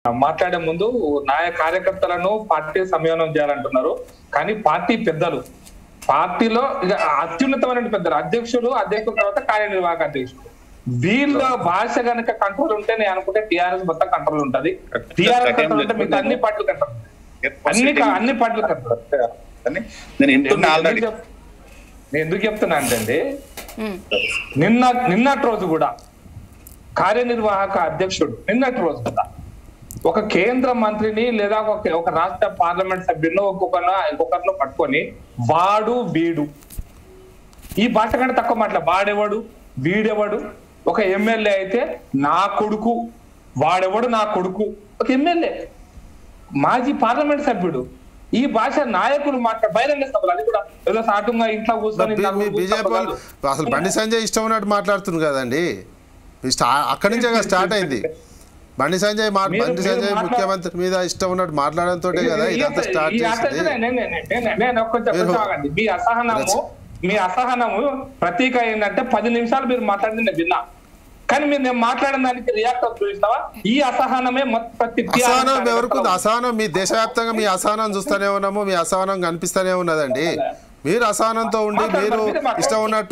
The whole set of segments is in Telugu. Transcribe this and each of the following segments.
మాట్లాడే ముందు కార్యకర్తలను పార్టీ సంయోజనం చేయాలంటున్నారు. కానీ పార్టీ పెద్దలు, పార్టీలో అత్యున్నతమైన పెద్దలు, అధ్యక్షుడు తర్వాత కార్యనిర్వాహక అధ్యక్షుడు, వీళ్ళ భాష గనక కంట్రోల్ ఉంటే నేను అనుకుంటే టిఆర్ఎస్ మొత్తం కంట్రోల్ ఉంటది. టిఆర్ఎస్ కంట్రోల్ ఉంటే మీకు అన్ని పార్టీలు కంట్రోల్, అన్ని పార్టీలు కంట్రోల్. నేను ఎందుకు చెప్తున్నా అంటే నిన్నటి రోజు కూడా కార్యనిర్వాహక అధ్యక్షుడు నిన్నటి రోజు కూడా ఒక కేంద్ర మంత్రిని లేదా ఒక రాష్ట్ర పార్లమెంట్ సభ్యులను ఇంకొకరిని పట్టుకొని వాడు వీడు ఈ భాష కంటే తక్కువ మాట్లా వాడెవడు వీడెవడు. ఒక ఎమ్మెల్యే అయితే నా కొడుకు, వాడెవడు నా కొడుకు. ఒక ఎమ్మెల్యే మాజీ పార్లమెంట్ సభ్యుడు ఈ భాష నాయకులు బహిరంగ సభలు, అది కూడా ఏదో సాటుగా ఇంట్లో కూర్చొని అసలు బండి సంజయ్ ఇష్టం ఉన్నట్టు మాట్లాడుతుంది కదండి, అక్కడి నుంచే స్టార్ట్ అయింది. బండి సంజయ్ ముఖ్యమంత్రి మీద ఇష్టం ఉన్నట్టు మాట్లాడడంతో కదా ఇదంతా స్టార్ట్ చేసింది. మీ అసహనము ప్రతీక ఏంటంటే 10 నిమిషాలు మీరు మాట్లాడింది విన్నా, కానీ మీరు నేను మాట్లాడిన దానికి రియాక్ట్ చూపిస్తావా? ఈ అసహనమే అసహనం ఎవరికి అసహనం మీ దేశవ్యాప్తంగా మీ అసహనం చూస్తూనే ఉన్నాము, మీ అసహనం కనిపిస్తూనే ఉన్నదండి. మీరు అసహనంతో ఉండి మీరు ఇష్టం ఉన్నట్టు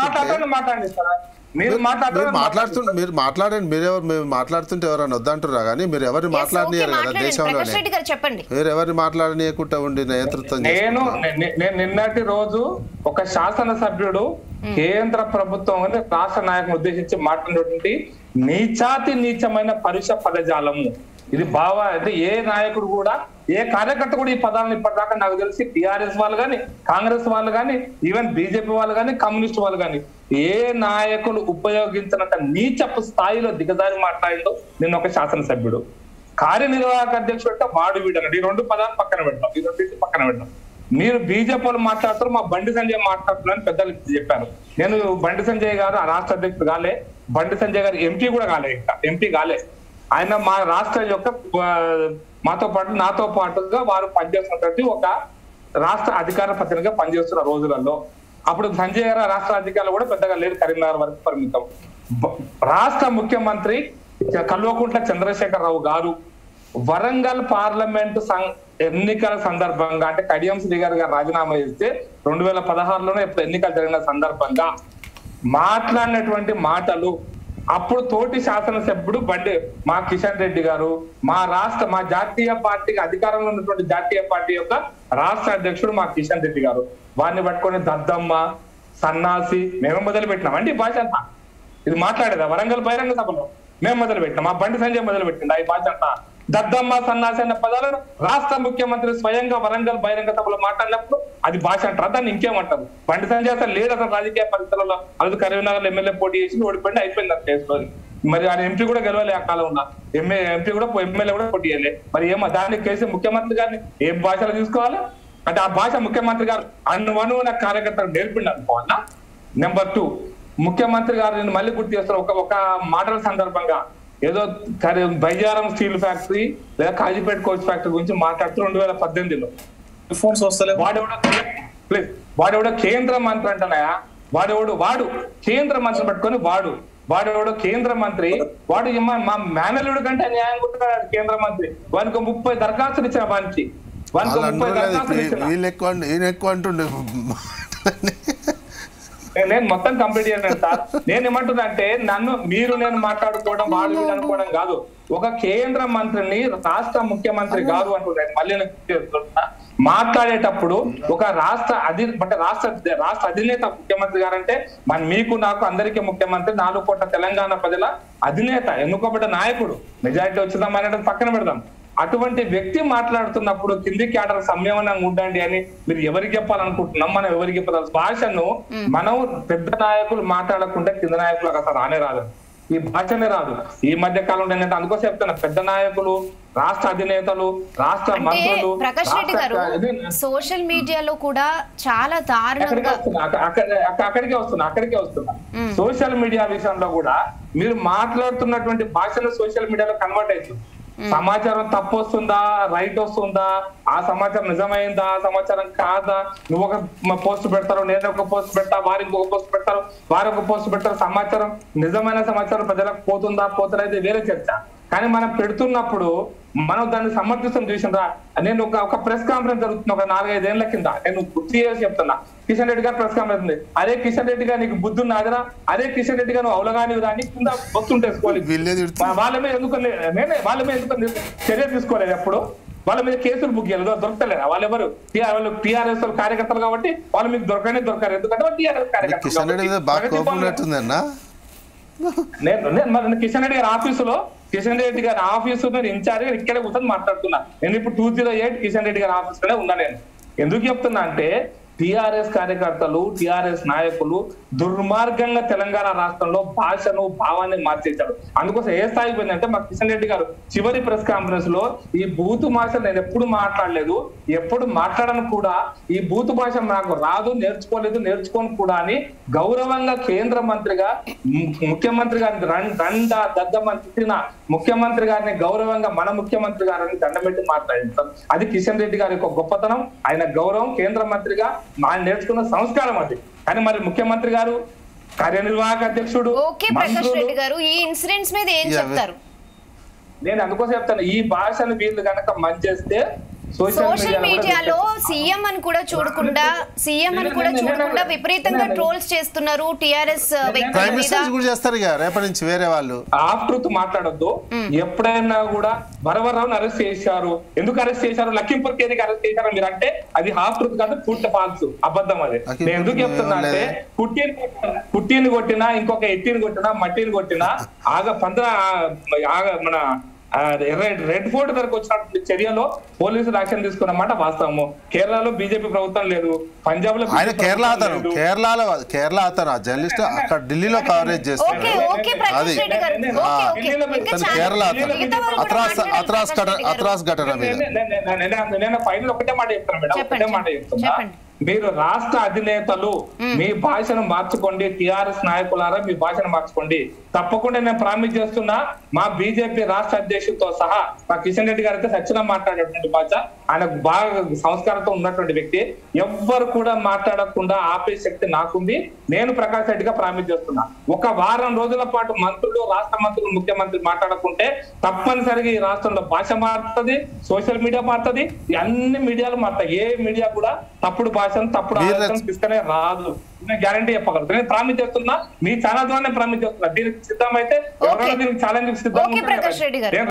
మీరు మాట్లాడండి. మీరు మాట్లాడుతుంటే ఎవరైనా వద్దంటారా? కానీ మీరు ఎవరిని మాట్లాడనియరు కదా దేశంలోనే, మీరు ఎవరిని మాట్లాడనీయకుండా ఉండి నేతృత్వం. నేను నిన్నటి రోజు ఒక శాసనసభ్యుడు కేంద్ర ప్రభుత్వం రాష్ట్ర నాయకులను ఉద్దేశించి మాట్లాడినటువంటి నీచమైన పరుష పదజాలము ఇది అంటే ఏ నాయకుడు కూడా, ఏ కార్యకర్త కూడా ఈ పదాలను ఇప్పటిదాకా నాకు తెలిసి టిఆర్ఎస్ వాళ్ళు కానీ, కాంగ్రెస్ వాళ్ళు కానీ, ఈవెన్ బీజేపీ వాళ్ళు కానీ, కమ్యూనిస్ట్ వాళ్ళు కానీ ఏ నాయకులు ఉపయోగించినంత నీచపు స్థాయిలో దిగజారి మాట్లాడిందో నిన్న ఒక శాసనసభ్యుడు. కార్యనిర్వాహక అధ్యక్షుడు అంటే వాడు వీడన్నాడు. ఈ 2 పదాలు పక్కన పెడతాం, ఈ 2 పక్కన పెడతాం. మీరు బీజేపీ వాళ్ళు మాట్లాడుతారు, మా బండి సంజయ్ మాట్లాడుతున్నారని పెద్దలు చెప్పారు. నేను బండి సంజయ్ గారు ఆ రాష్ట్ర అధ్యక్షుడు కాలే, బండి సంజయ్ గారు ఎంపీ కూడా కాలే, ఎంపీ కాలే. ఆయన మా రాష్ట్ర యొక్క నాతో పాటుగా వారు పనిచేస్తున్నటువంటి ఒక రాష్ట్ర అధికార ప్రతినిధిగా పనిచేస్తున్న రోజులలో అప్పుడు సంజయ్ గారు రాష్ట్ర అధికారులు కూడా పెద్దగా లేరు, కరీంనగర్ వరకు పరిమితం. రాష్ట్ర ముఖ్యమంత్రి కల్వకుంట్ల చంద్రశేఖరరావు గారు వరంగల్ పార్లమెంటు ఎన్నికల సందర్భంగా అంటే కడియం శ్రీ గారు రాజీనామా చేస్తే 2016లోనే ఇప్పుడు ఎన్నికలు జరిగిన సందర్భంగా మాట్లాడినటువంటి మాటలు, అప్పుడు తోటి శాసనసభ్యుడు మా కిషన్ రెడ్డి గారు, మా జాతీయ పార్టీకి అధికారంలో ఉన్నటువంటి జాతీయ పార్టీ యొక్క రాష్ట్ర అధ్యక్షుడు మా కిషన్ రెడ్డి గారు, వారిని పట్టుకొని దద్దమ్మ, సన్నాసి మేము మొదలు పెట్టినాం అండి. ఈ భాష అంతా ఇది మాట్లాడేదా వరంగల్ బహిరంగ సభలో మేము మొదలు పెట్టినాం, మా బండి సంజయ్ మొదలు పెట్టింది. ఈ భాష అంతా దద్దమ్మ, సన్నాసి అన్న పదాలను రాష్ట్ర ముఖ్యమంత్రి స్వయంగా వరంగల్ బహిరంగ సభలో మాట్లాడినప్పుడు అది భాష అంటారు, దాన్ని ఇంకేమంటారు? బండి సంజయ్ అసలు లేదు అసలు రాజకీయ పరిస్థితులలో. అది కరీంనగర్ ఎమ్మెల్యే పోటీ చేసి ఓడిపోయింది, అయిపోయింది ఆ కేసులో. మరి ఆయన ఎంపీ కూడా గెలవలే ఆ కాలంలో, ఎంపీ కూడా ఎమ్మెల్యే కూడా పోటీ చేయలే. మరి ఏమో దాన్ని కేసు ముఖ్యమంత్రి గారిని ఏం భాషలో తీసుకోవాలి అంటే ఆ భాష ముఖ్యమంత్రి గారు అణువణువున కార్యకర్తలు నేర్పిండి అనుకోవాలా. నెంబర్ 2, ముఖ్యమంత్రి గారు నేను మళ్ళీ గుర్తు చేస్తారు ఒక మాటల సందర్భంగా ఏదో బయ్యారం స్టీల్ ఫ్యాక్టరీ లేదా కాజీపేట కోచ్ ఫ్యాక్టరీ గురించి మాట్లాడుతూ 2018లో వాడెవడో కేంద్ర మంత్రి అంటున్నాయా, వాడు కేంద్ర మంత్రి పట్టుకొని వాడెవడో కేంద్ర మంత్రి, వాడు మా మేనల్లుడు కంటే న్యాయం కొట్టాడు కేంద్ర మంత్రి. వానికి 30 దరఖాస్తులు ఇచ్చిన వానికి 30 దరఖాస్తులు ఇచ్చిన. నేను మొత్తం కంప్లీట్ చేయను సార్. నేను ఏమంటున్నా అంటే నేను మాట్లాడుకోవడం వాడు అనుకోవడం కాదు, ఒక కేంద్ర మంత్రిని రాష్ట్ర ముఖ్యమంత్రి గారు అంటున్నాను. మళ్ళీ మాట్లాడేటప్పుడు ఒక రాష్ట్ర అధినేత ముఖ్యమంత్రి గారు అంటే మీకు నాకు అందరికీ ముఖ్యమంత్రి, 4 కోట్ల తెలంగాణ ప్రజల అధినేత, ఎన్నుకోబడ్డ నాయకుడు, మెజారిటీ వచ్చిందాం అనేది పక్కన పెడదాం. అటువంటి వ్యక్తి మాట్లాడుతున్నప్పుడు కింది క్యాడర్ సంయమనంగా ఉండండి అని మీరు ఎవరికి చెప్పాలనుకుంటున్నాం? మనం ఎవరికి చెప్పాలి? భాషను మనం పెద్ద నాయకులు మాట్లాడకుండా కింద నాయకులకు అసలు రానే రాదు, ఈ భాషనే రాదు. ఈ మధ్య కాలంలో ఏంటంటే అందుకోసం చెప్తున్నా, పెద్ద నాయకులు, రాష్ట్ర అధినేతలు, రాష్ట్ర మంత్రులు సోషల్ మీడియాలో కూడా చాలా దారుణంగా అక్కడికే వస్తున్నా. సోషల్ మీడియా విషయంలో కూడా మీరు మాట్లాడుతున్నటువంటి భాషను సోషల్ మీడియాలో కన్వర్ట్ అవుతుంది. సమాచారం తప్పు వస్తుందా, రైట్ వస్తుందా, ఆ సమాచారం నిజమైందా, ఆ సమాచారం కాదా, నువ్వు ఒక పోస్ట్ పెడతారు, నేను ఒక పోస్ట్ పెడతా, వారు ఇంకొక పోస్ట్ పెడతారు, వారు ఒక పోస్ట్ పెడతారు. సమాచారం నిజమైన సమాచారం ప్రజలకు పోతుందా పోతుందా అయితే వేరే చర్చ. కానీ మనం పెడుతున్నప్పుడు మనం దాన్ని సమర్థిస్తాం. చూసినరా, నేను ఒక ప్రెస్ కాన్ఫరెన్స్ జరుగుతున్నా ఒక 4-5 ఏళ్ల కింద, నేను గుర్తు చేసి చెప్తున్నా. కిషన్ రెడ్డి గారు ప్రెస్ కాన్ఫరెన్స్ ఉంది. అదే కిషన్ రెడ్డి గారు నీకు బుద్ధి ఉన్నాదిరా, అదే కిషన్ రెడ్డి గారు నువ్వు అవలగాని అని కింద బొత్తుంటేసుకోవాలి. వాళ్ళ మీద ఎందుకు చర్య తీసుకోలేదు? ఎప్పుడు వాళ్ళ మీద కేసులు బుక్ చేయాలి, దొరకలేరు. వాళ్ళెవరు టీఆర్ఎస్ కార్యకర్తలు కాబట్టి వాళ్ళు మీకు దొరకరు. ఎందుకంటే టీఆర్ఎస్ కార్యకర్తలు. నేను కిషన్ రెడ్డి గారి ఆఫీసులో నేను ఇన్ఛార్జ్ ఇక్కడే కూర్చొని మాట్లాడుతున్నా. నేను ఇప్పుడు 208 కిషన్ రెడ్డి గారి ఆఫీసులోనే ఉన్నా. నేను ఎందుకు చెప్తున్నా అంటే టిఆర్ఎస్ కార్యకర్తలు, టిఆర్ఎస్ నాయకులు దుర్మార్గంగా తెలంగాణ రాష్ట్రంలో భాషను, భావాన్ని మార్చేశారు. అందుకోసం ఏ స్థాయికి పోయిందంటే మా కిషన్ రెడ్డి గారు చివరి ప్రెస్ కాన్ఫరెన్స్ లో ఈ బూతు భాష నేను ఎప్పుడు మాట్లాడలేదు, ఎప్పుడు మాట్లాడను కూడా. ఈ బూతు భాష నాకు రాదు, నేర్చుకోను కూడా అని గౌరవంగా కేంద్ర మంత్రిగా ముఖ్యమంత్రి గారిని దద్దమని తిట్టిన ముఖ్యమంత్రి గారిని గౌరవంగా మన ముఖ్యమంత్రి గారిని దండబెట్టి మాట్లాడించారు. అది కిషన్ రెడ్డి గారి యొక్క గొప్పతనం, ఆయన గౌరవం. కేంద్ర మంత్రిగా ఆయన నేర్చుకున్న సంస్కారం అది. కానీ మరి ముఖ్యమంత్రి గారు, కార్యనిర్వాహక అధ్యక్షుడు, ఈ ఇన్సిడెంట్స్ మీద ఏం చెప్తారు? నేను అందుకోసం చెప్తాను, ఈ భాషను వీళ్ళు కనుక మంచేస్తే సోషల్ మీడియాలో సీఎం అని కూడా చూడకుండా విపరీతంగా ట్రోల్స్ చేస్తున్నారు. టిఆర్ఎస్ రేపటి నుంచి వేరే వాళ్ళు హాఫ్ ట్రూత్ మాట్లాడొద్దు. ఎప్పుడైనా కూడా వరవరరావుని అరెస్ట్ చేశారు. ఎందుకు అరెస్ట్ చేశారు? లఖింపూర్ కేరీకి అరెస్ట్ చేశారు మీరు అంటే అది హాఫ్ ట్రూత్ కాదు, పూర్తి ఫాల్స్, అబద్ధం. అది నేను ఎందుకు చెప్తున్నా అంటే పుట్టిని కొట్టినా, ఇంకొక ఎట్టిని కొట్టినా, మట్టిని కొట్టినా మన రెడ్ ఫోర్ట్ దగ్గరకు వచ్చినటువంటి చర్యలో పోలీసులు యాక్షన్ తీసుకున్నమాట వాస్తవము. కేరళలో బీజేపీ ప్రభుత్వం లేదు, పంజాబ్ లో కేరళ అతను జర్నలిస్ట్ అక్కడ ఢిల్లీలో కవరేజ్ చేస్తారు. అది కేరళ అత్రాస్ ఘటన మీద నేను ఫైనల్ ఒకటే మాట చెప్తాను మేడం, ఒకటే మాట చెప్తున్నా. మీరు రాష్ట్ర అధినేతలు మీ భాషను మార్చుకోండి, టిఆర్ఎస్ నాయకులారా మీ భాషను మార్చుకోండి. తప్పకుండా నేను ప్రామిస్ చేస్తున్నా, మా బీజేపీ రాష్ట్ర అధ్యక్షుడితో సహా మా కిషన్ రెడ్డి గారితో సచ్చినా మాట్లాడేటువంటి భాష, ఆయన బాగా సంస్కారంతో ఉన్నటువంటి వ్యక్తి. ఎవ్వరు కూడా మాట్లాడకుండా ఆపే శక్తి నాకుంది. నేను ప్రకాష్ రెడ్డిగా ప్రామిస్ చేస్తున్నా, ఒక వారం రోజుల పాటు మంత్రులు, రాష్ట్ర మంత్రులు, ముఖ్యమంత్రి మాట్లాడకుంటే తప్పనిసరిగా ఈ రాష్ట్రంలో భాష మారుతుంది, సోషల్ మీడియా మారుతుంది, అన్ని మీడియాలు మారుతాయి. ఏ మీడియా కూడా తప్పుడు భాషను, తప్పుడు ఆలోచన తీసుకునే రాదు. నేను గ్యారంటీ చెప్పగలుగుతాను. నేను ప్రామిస్ చేస్తున్నా, మీ ఛానల్ ద్వారా ప్రామిస్ చేస్తున్నా. దీనికి సిద్ధమైతే ఎవరైనా దీనికి ఛాలెంజ్ సిద్ధం.